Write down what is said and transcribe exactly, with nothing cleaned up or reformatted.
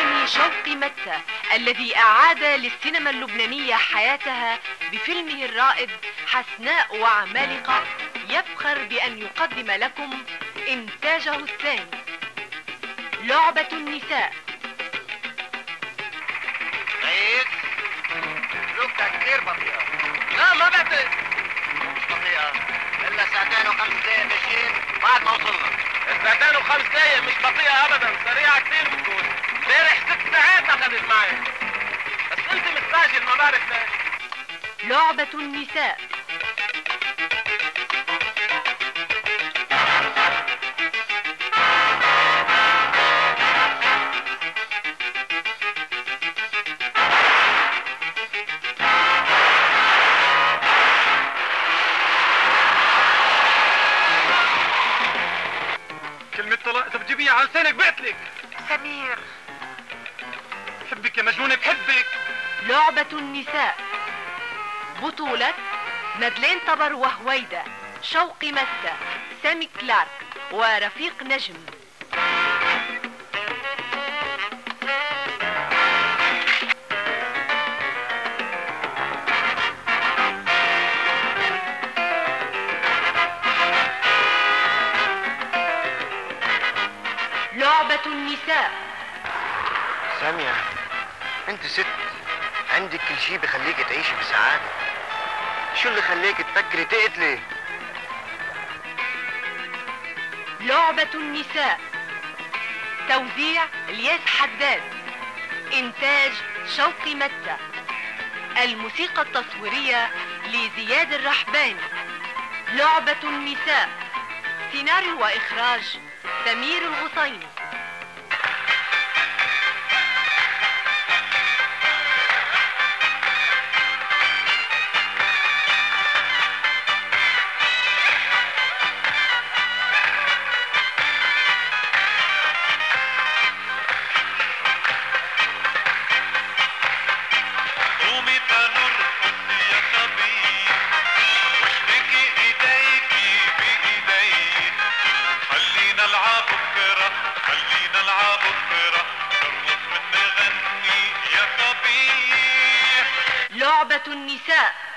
الفنان شوقي متى الذي أعاد للسينما اللبنانية حياتها بفيلمه الرائد حسناء وعمالقة، يفخر بأن يقدم لكم إنتاجه الثاني لعبة النساء. ريس، زوجتك كتير بطيئة. لا ما بعتقد. مش بطيئة، إلا ساعتين وخمس دقايق ماشيين بعد ما وصلنا. ساعتين وخمس دقايق مش بطيئة أبدا، سريعة كتير بتكون. امبارح ست ساعات أخذت معي. بس أنت مستعجل ما بعرف ليش. لعبة النساء. كلمة طلاق إذا بتجيبيها على لسانك بقتلك. سمير بحبك يا مجنونة بحبك. لعبة النساء. بطولة مادلين طبر وهويدا، شوقي متى، سامي كلارك ورفيق نجم. لعبة النساء. سامية، انت ست عندك كل شيء بخليك تعيشي بسعادة. شو اللي خليك تفكري تقتلي؟ لعبة النساء. توزيع الياس حداد، إنتاج شوقي متى، الموسيقى التصويرية لزياد الرحباني. لعبة النساء، سيناريو وإخراج سمير الغصيني. لعبة النساء.